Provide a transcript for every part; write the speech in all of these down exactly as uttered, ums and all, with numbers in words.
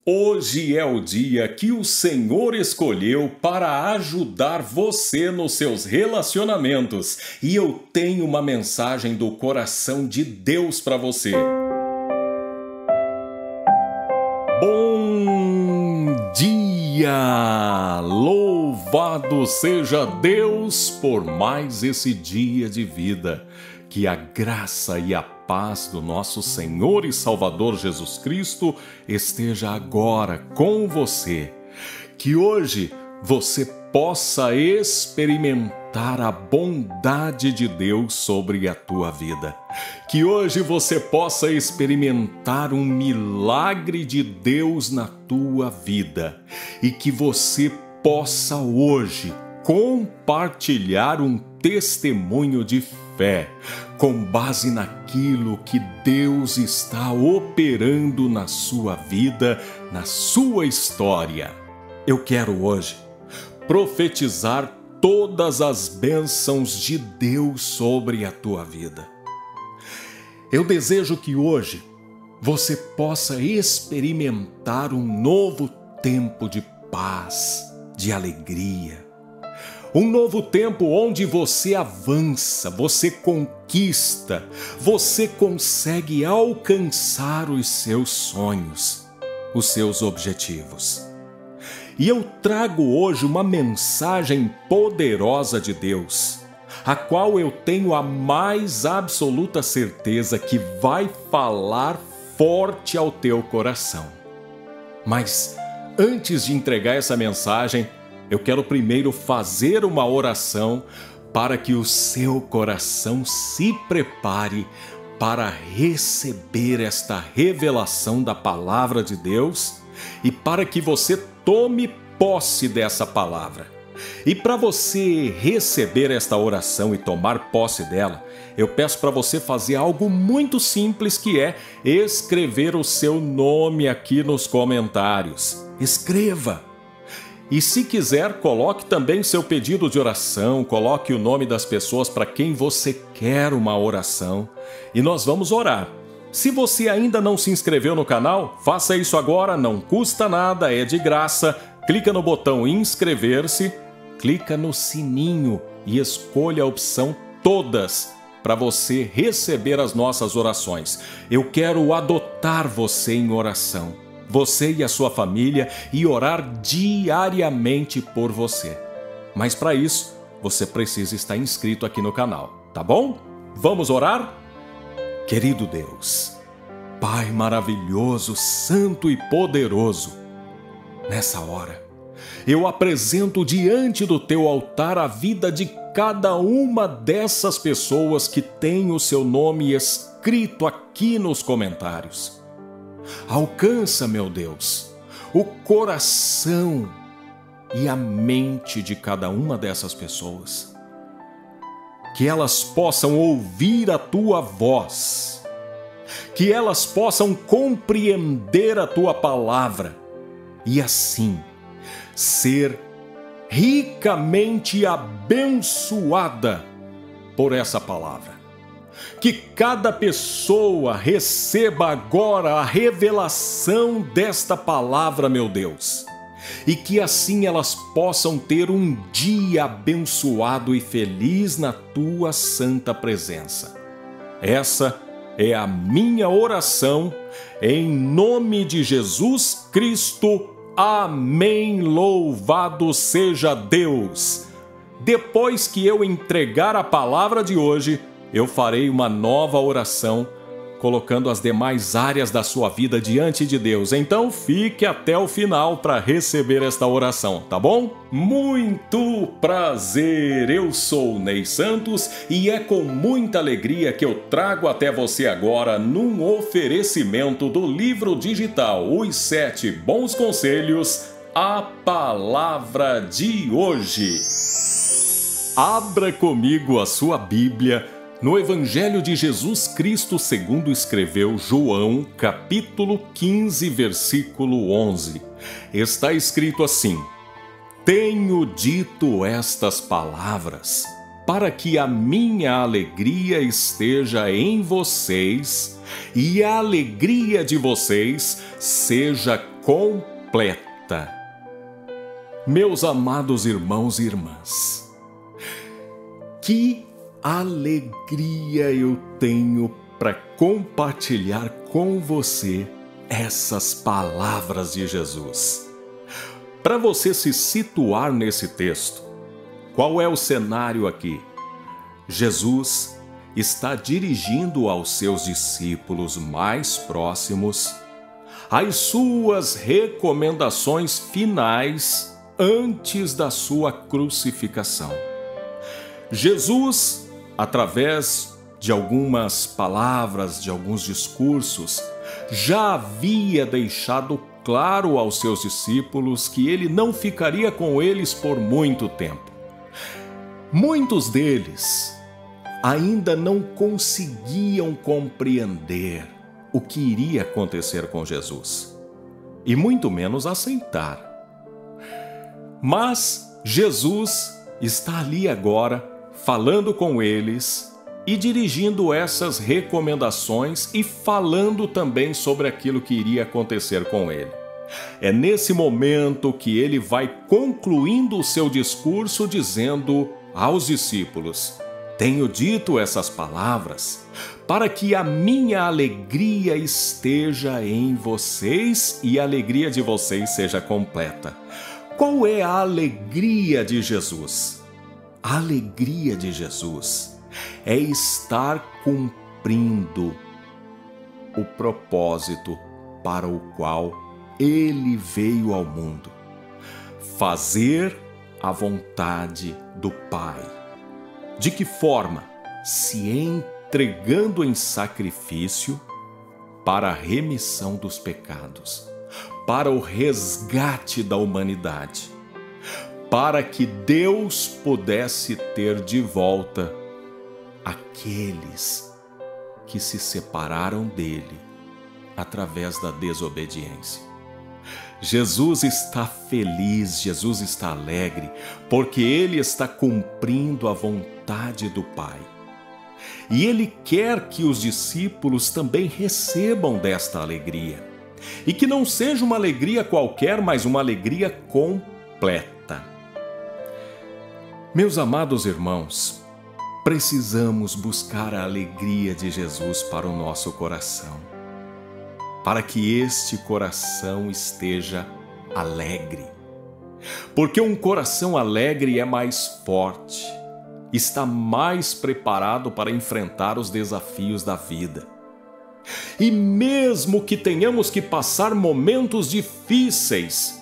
Hoje é o dia que o Senhor escolheu para ajudar você nos seus relacionamentos. E eu tenho uma mensagem do coração de Deus para você. Bom dia! Louvado seja Deus por mais esse dia de vida. Que a graça e a paz do nosso Senhor e Salvador Jesus Cristo esteja agora com você. Que hoje você possa experimentar a bondade de Deus sobre a tua vida. Que hoje você possa experimentar um milagre de Deus na tua vida. E que você possa hoje compartilhar um testemunho de fé, com base naquilo que Deus está operando na sua vida, na sua história. Eu quero hoje profetizar todas as bênçãos de Deus sobre a tua vida. Eu desejo que hoje você possa experimentar um novo tempo de paz, de alegria. Um novo tempo onde você avança, você conquista, você consegue alcançar os seus sonhos, os seus objetivos. E eu trago hoje uma mensagem poderosa de Deus, a qual eu tenho a mais absoluta certeza que vai falar forte ao teu coração. Mas antes de entregar essa mensagem, eu quero primeiro fazer uma oração para que o seu coração se prepare para receber esta revelação da palavra de Deus e para que você tome posse dessa palavra. E para você receber esta oração e tomar posse dela, eu peço para você fazer algo muito simples, que é escrever o seu nome aqui nos comentários. Escreva! E se quiser, coloque também seu pedido de oração, coloque o nome das pessoas para quem você quer uma oração e nós vamos orar. Se você ainda não se inscreveu no canal, faça isso agora, não custa nada, é de graça. Clica no botão inscrever-se, clica no sininho e escolha a opção todas para você receber as nossas orações. Eu quero adotar você em oração, você e a sua família, e orar diariamente por você. Mas para isso, você precisa estar inscrito aqui no canal, tá bom? Vamos orar? Querido Deus, Pai maravilhoso, santo e poderoso, nessa hora, eu apresento diante do teu altar a vida de cada uma dessas pessoas que tem o seu nome escrito aqui nos comentários. Alcança, meu Deus, o coração e a mente de cada uma dessas pessoas. Que elas possam ouvir a tua voz, que elas possam compreender a tua palavra e assim ser ricamente abençoada por essa palavra. Que cada pessoa receba agora a revelação desta palavra, meu Deus, e que assim elas possam ter um dia abençoado e feliz na tua santa presença. Essa é a minha oração, em nome de Jesus Cristo. Amém. Louvado seja Deus. Depois que eu entregar a palavra de hoje, eu farei uma nova oração, colocando as demais áreas da sua vida diante de Deus. Então fique até o final para receber esta oração, tá bom? Muito prazer! Eu sou Ney Santos e é com muita alegria que eu trago até você agora, num oferecimento do livro digital Os Sete Bons Conselhos, a palavra de hoje. Abra comigo a sua Bíblia no Evangelho de Jesus Cristo segundo escreveu João, capítulo quinze, versículo onze. Está escrito assim: Tenho dito estas palavras para que a minha alegria esteja em vocês e a alegria de vocês seja completa. Meus amados irmãos e irmãs, que alegria eu tenho para compartilhar com você essas palavras de Jesus. Para você se situar nesse texto, qual é o cenário aqui? Jesus está dirigindo aos seus discípulos mais próximos as suas recomendações finais antes da sua crucificação. Jesus, através de algumas palavras, de alguns discursos, já havia deixado claro aos seus discípulos que ele não ficaria com eles por muito tempo. Muitos deles ainda não conseguiam compreender o que iria acontecer com Jesus, e muito menos aceitar. Mas Jesus está ali agora, falando com eles e dirigindo essas recomendações e falando também sobre aquilo que iria acontecer com ele. É nesse momento que ele vai concluindo o seu discurso dizendo aos discípulos: tenho dito essas palavras para que a minha alegria esteja em vocês e a alegria de vocês seja completa. Qual é a alegria de Jesus? A alegria de Jesus é estar cumprindo o propósito para o qual ele veio ao mundo: fazer a vontade do Pai. De que forma? Se entregando em sacrifício para a remissão dos pecados, para o resgate da humanidade, para que Deus pudesse ter de volta aqueles que se separaram dele através da desobediência. Jesus está feliz, Jesus está alegre, porque ele está cumprindo a vontade do Pai. E ele quer que os discípulos também recebam desta alegria. E que não seja uma alegria qualquer, mas uma alegria completa. Meus amados irmãos, precisamos buscar a alegria de Jesus para o nosso coração, para que este coração esteja alegre. Porque um coração alegre é mais forte, está mais preparado para enfrentar os desafios da vida. E mesmo que tenhamos que passar momentos difíceis,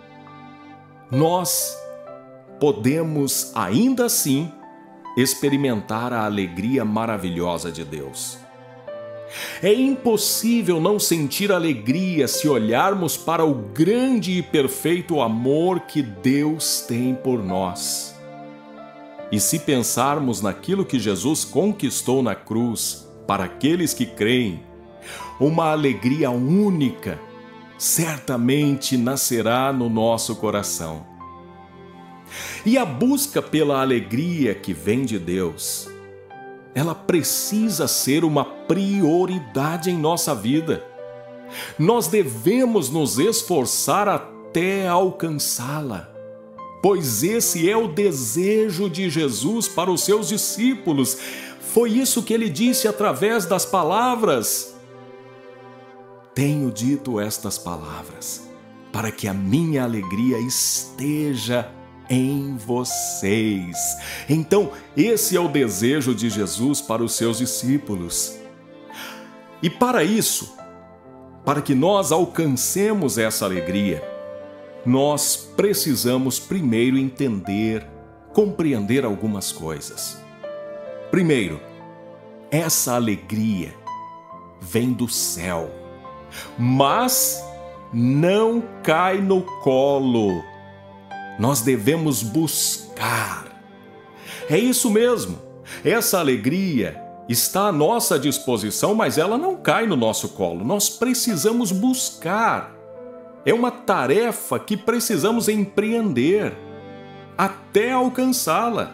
nós podemos ainda assim experimentar a alegria maravilhosa de Deus. É impossível não sentir alegria se olharmos para o grande e perfeito amor que Deus tem por nós. E se pensarmos naquilo que Jesus conquistou na cruz para aqueles que creem, uma alegria única certamente nascerá no nosso coração. E a busca pela alegria que vem de Deus, ela precisa ser uma prioridade em nossa vida. Nós devemos nos esforçar até alcançá-la, pois esse é o desejo de Jesus para os seus discípulos. Foi isso que ele disse através das palavras: tenho dito estas palavras para que a minha alegria esteja em vocês. Então, esse é o desejo de Jesus para os seus discípulos. E para isso, para que nós alcancemos essa alegria, nós precisamos primeiro entender, compreender algumas coisas. Primeiro, essa alegria vem do céu, mas não cai no colo. Nós devemos buscar. É isso mesmo. Essa alegria está à nossa disposição, mas ela não cai no nosso colo. Nós precisamos buscar. É uma tarefa que precisamos empreender até alcançá-la.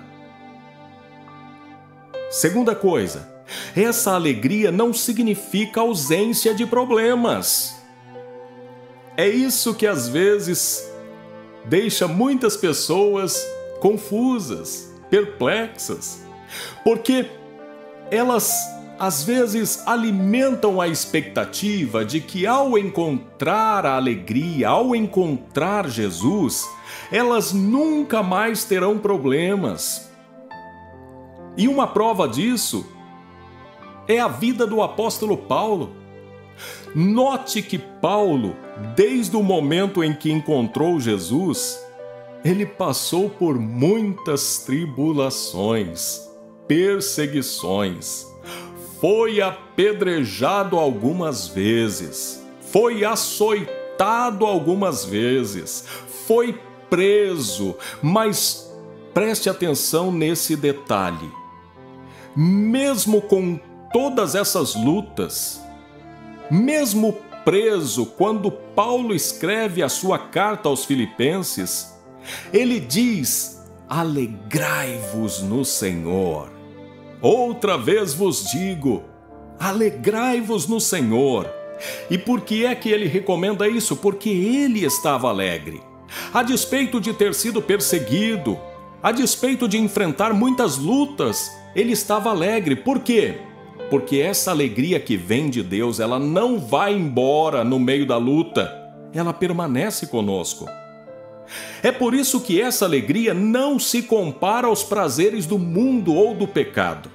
Segunda coisa, essa alegria não significa ausência de problemas. É isso que às vezes deixa muitas pessoas confusas, perplexas, porque elas às vezes alimentam a expectativa de que ao encontrar a alegria, ao encontrar Jesus, elas nunca mais terão problemas. E uma prova disso é a vida do apóstolo Paulo. Note que Paulo, desde o momento em que encontrou Jesus, ele passou por muitas tribulações, perseguições, foi apedrejado algumas vezes, foi açoitado algumas vezes, foi preso, mas preste atenção nesse detalhe. Mesmo com todas essas lutas, mesmo preso, quando Paulo escreve a sua carta aos Filipenses, ele diz: alegrai-vos no Senhor. Outra vez vos digo, alegrai-vos no Senhor. E por que é que ele recomenda isso? Porque ele estava alegre. A despeito de ter sido perseguido, a despeito de enfrentar muitas lutas, ele estava alegre. Por quê? Porque essa alegria que vem de Deus, ela não vai embora no meio da luta, ela permanece conosco. É por isso que essa alegria não se compara aos prazeres do mundo ou do pecado.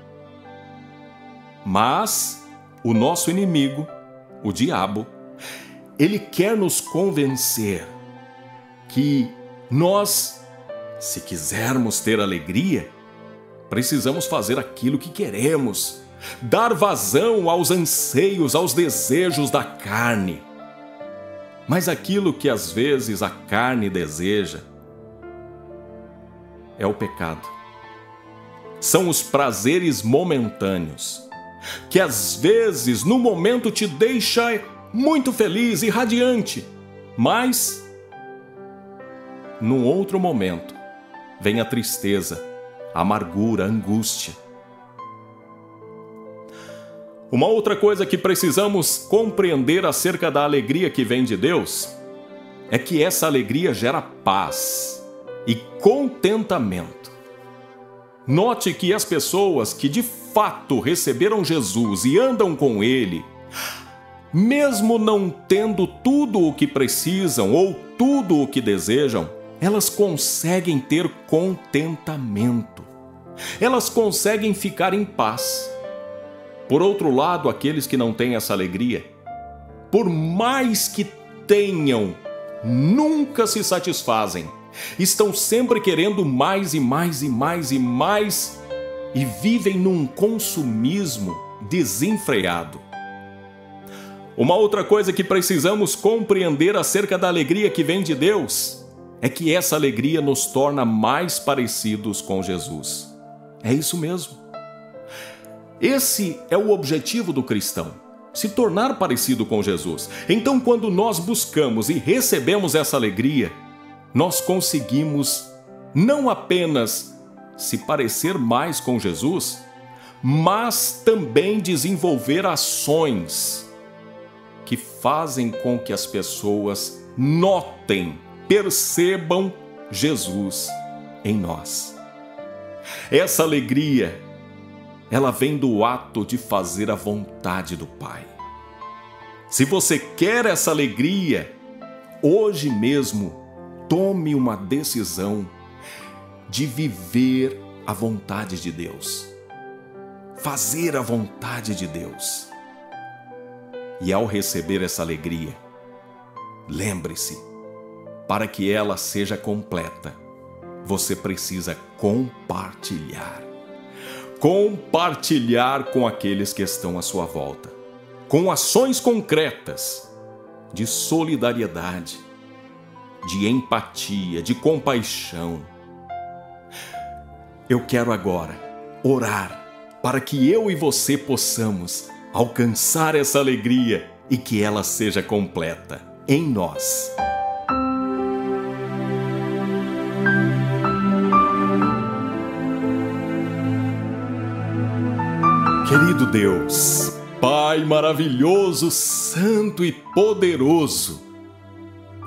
Mas o nosso inimigo, o diabo, ele quer nos convencer que nós, se quisermos ter alegria, precisamos fazer aquilo que queremos, dar vazão aos anseios, aos desejos da carne. Mas aquilo que às vezes a carne deseja é o pecado. São os prazeres momentâneos, que às vezes no momento te deixa muito feliz e radiante, mas num outro momento vem a tristeza, a amargura, a angústia. Uma outra coisa que precisamos compreender acerca da alegria que vem de Deus é que essa alegria gera paz e contentamento. Note que as pessoas que de fato receberam Jesus e andam com Ele, mesmo não tendo tudo o que precisam ou tudo o que desejam, elas conseguem ter contentamento. Elas conseguem ficar em paz. Por outro lado, aqueles que não têm essa alegria, por mais que tenham, nunca se satisfazem. Estão sempre querendo mais e mais e mais e mais e vivem num consumismo desenfreado. Uma outra coisa que precisamos compreender acerca da alegria que vem de Deus é que essa alegria nos torna mais parecidos com Jesus. É isso mesmo. Esse é o objetivo do cristão, se tornar parecido com Jesus. Então, quando nós buscamos e recebemos essa alegria, nós conseguimos não apenas se parecer mais com Jesus, mas também desenvolver ações que fazem com que as pessoas notem, percebam Jesus em nós. Essa alegria, ela vem do ato de fazer a vontade do Pai. Se você quer essa alegria, hoje mesmo, tome uma decisão de viver a vontade de Deus. Fazer a vontade de Deus. E ao receber essa alegria, lembre-se, para que ela seja completa, você precisa compartilhar. Compartilhar com aqueles que estão à sua volta, com ações concretas de solidariedade, de empatia, de compaixão. Eu quero agora orar para que eu e você possamos alcançar essa alegria e que ela seja completa em nós. Querido Deus, Pai maravilhoso, santo e poderoso,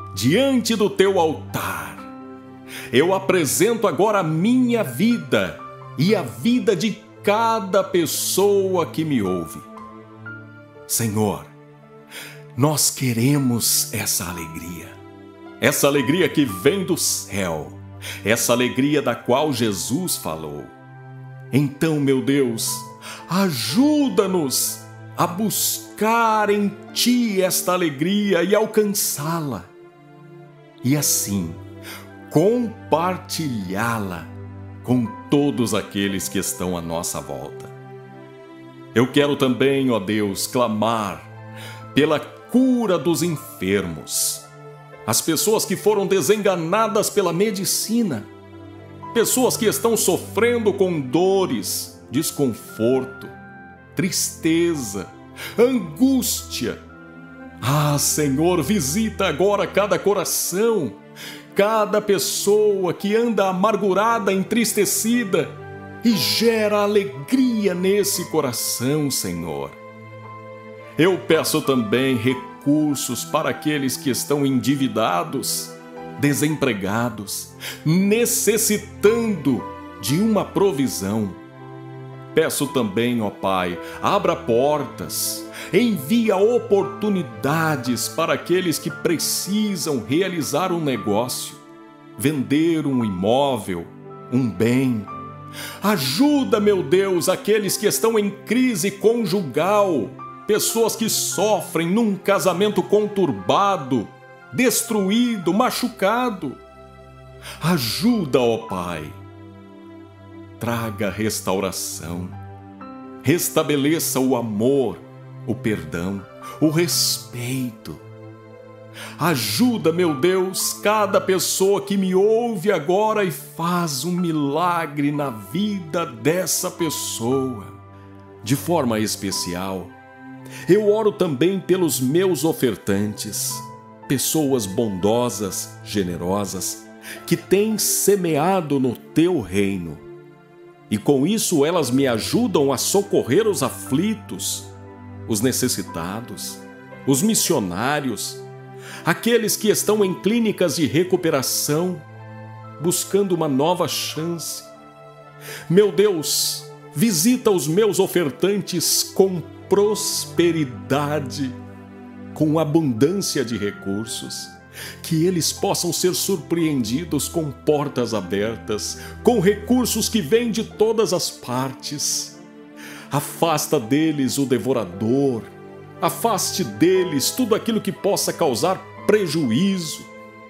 diante do teu altar, eu apresento agora a minha vida e a vida de cada pessoa que me ouve. Senhor, nós queremos essa alegria, essa alegria que vem do céu, essa alegria da qual Jesus falou. Então, meu Deus, ajuda-nos a buscar em Ti esta alegria e alcançá-la, e assim compartilhá-la com todos aqueles que estão à nossa volta. Eu quero também, ó Deus, clamar pela cura dos enfermos, as pessoas que foram desenganadas pela medicina, pessoas que estão sofrendo com dores, desconforto, tristeza, angústia. Ah, Senhor, visita agora cada coração, cada pessoa que anda amargurada, entristecida, e gera alegria nesse coração, Senhor. Eu peço também recursos para aqueles que estão endividados, desempregados, necessitando de uma provisão. Peço também, ó Pai, abra portas, envia oportunidades para aqueles que precisam realizar um negócio, vender um imóvel, um bem. Ajuda, meu Deus, aqueles que estão em crise conjugal, pessoas que sofrem num casamento conturbado, destruído, machucado. Ajuda, ó Pai. Traga restauração, restabeleça o amor, o perdão, o respeito. Ajuda, meu Deus, cada pessoa que me ouve agora e faz um milagre na vida dessa pessoa. De forma especial, eu oro também pelos meus ofertantes, pessoas bondosas, generosas, que têm semeado no teu reino. E com isso elas me ajudam a socorrer os aflitos, os necessitados, os missionários, aqueles que estão em clínicas de recuperação, buscando uma nova chance. Meu Deus, visita os meus ofertantes com prosperidade, com abundância de recursos, que eles possam ser surpreendidos com portas abertas, com recursos que vêm de todas as partes. Afasta deles o devorador, afaste deles tudo aquilo que possa causar prejuízo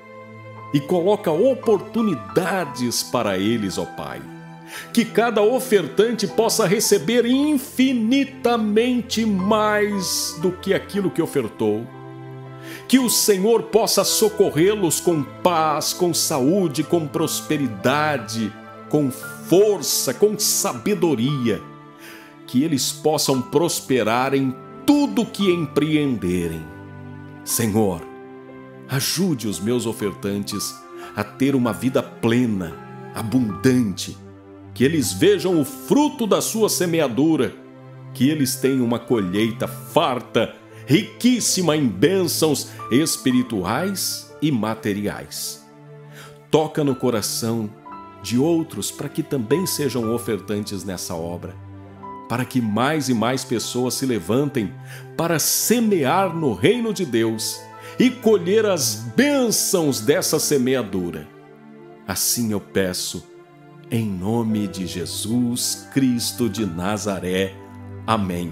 e coloca oportunidades para eles, ó Pai. Que cada ofertante possa receber infinitamente mais do que aquilo que ofertou. Que o Senhor possa socorrê-los com paz, com saúde, com prosperidade, com força, com sabedoria. Que eles possam prosperar em tudo que empreenderem. Senhor, ajude os meus ofertantes a ter uma vida plena, abundante, que eles vejam o fruto da sua semeadura, que eles tenham uma colheita farta, riquíssima em bênçãos espirituais e materiais. Toca no coração de outros para que também sejam ofertantes nessa obra, para que mais e mais pessoas se levantem para semear no reino de Deus e colher as bênçãos dessa semeadura. Assim eu peço, em nome de Jesus Cristo de Nazaré. Amém.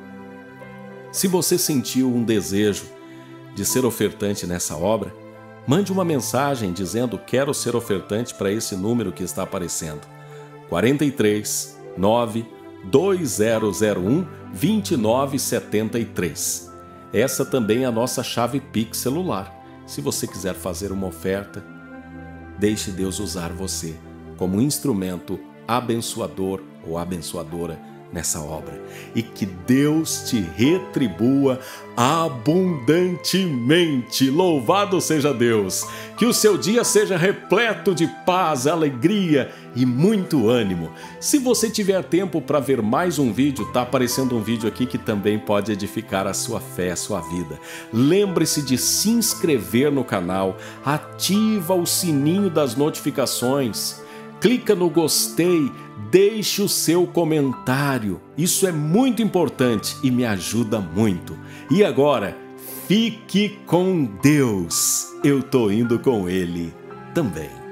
Se você sentiu um desejo de ser ofertante nessa obra, mande uma mensagem dizendo quero ser ofertante para esse número que está aparecendo. quarenta e três, nove, dois zero zero um, dois nove sete três. Essa também é a nossa chave Pix celular. Se você quiser fazer uma oferta, deixe Deus usar você como instrumento abençoador ou abençoadora nessa obra e que Deus te retribua abundantemente. Louvado seja Deus! Que o seu dia seja repleto de paz, alegria e muito ânimo. Se você tiver tempo para ver mais um vídeo, tá aparecendo um vídeo aqui que também pode edificar a sua fé, a sua vida. Lembre-se de se inscrever no canal, ativa o sininho das notificações, clica no gostei, deixe o seu comentário. Isso é muito importante e me ajuda muito. E agora, fique com Deus. Eu tô indo com Ele também.